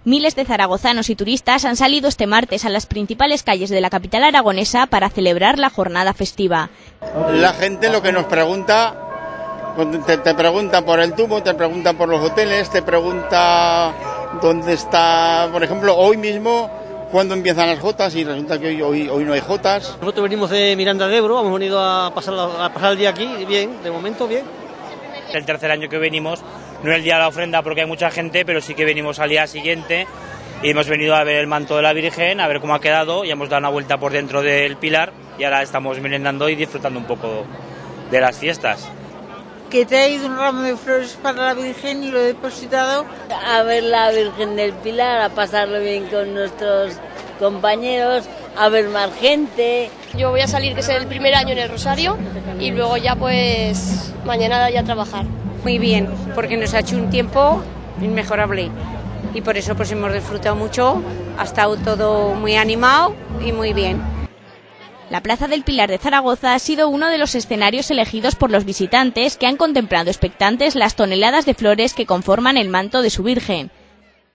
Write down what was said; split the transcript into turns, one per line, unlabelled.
Miles de zaragozanos y turistas han salido este martes a las principales calles de la capital aragonesa para celebrar la jornada festiva.
La gente lo que nos pregunta, te pregunta por el tubo, te pregunta por los hoteles, te pregunta dónde está, por ejemplo, hoy mismo, cuándo empiezan las jotas, y resulta que hoy no hay jotas.
Nosotros venimos de Miranda de Ebro, hemos venido a pasar el día aquí, bien, de momento bien.
El tercer año que venimos, no el día de la ofrenda porque hay mucha gente, pero sí que venimos al día siguiente y hemos venido a ver el manto de la Virgen, a ver cómo ha quedado, y hemos dado una vuelta por dentro del pilar y ahora estamos merendando y disfrutando un poco de las fiestas.
Que he traído un ramo de flores para la Virgen y lo he depositado.
A ver la Virgen del Pilar, a pasarlo bien con nuestros compañeros, a ver más gente.
Yo voy a salir, que es el primer año en el Rosario, y luego ya pues mañana ya a trabajar.
Muy bien, porque nos ha hecho un tiempo inmejorable y por eso pues hemos disfrutado mucho, ha estado todo muy animado y muy bien.
La Plaza del Pilar de Zaragoza ha sido uno de los escenarios elegidos por los visitantes que han contemplado expectantes las toneladas de flores que conforman el manto de su Virgen.